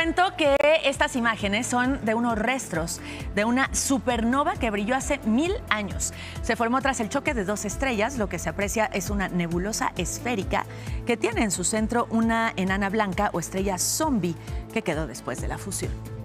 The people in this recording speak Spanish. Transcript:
cuento que estas imágenes son de unos restos de una supernova que brilló hace 1000 años. Se formó tras el choque de dos estrellas. Lo que se aprecia es una nebulosa esférica que tiene en su centro una enana blanca o estrella zombie que quedó después de la fusión.